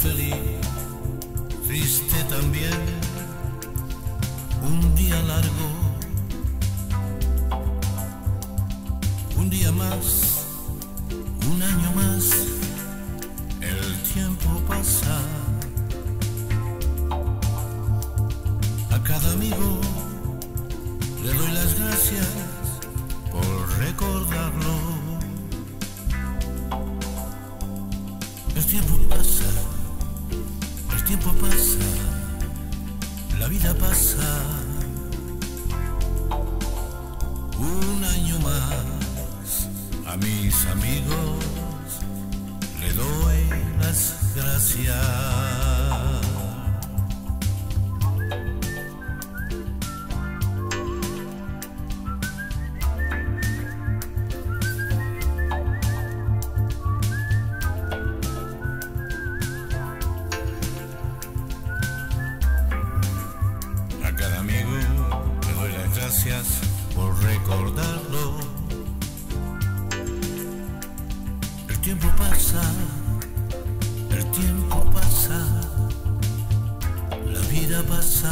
feliz, triste también, un día largo, un día más, un año más, el tiempo pasa. A cada amigo le doy las gracias por recordarlo. El tiempo pasa, el tiempo pasa, la vida pasa. Un año más, a mis amigos le doy las gracias. Gracias por recordarlo. El tiempo pasa, el tiempo pasa, la vida pasa.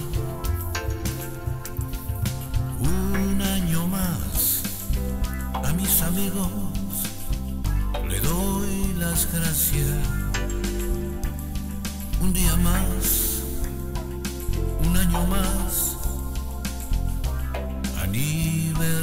Un año más, a mis amigos le doy las gracias. Un día más, un año más, aniversario.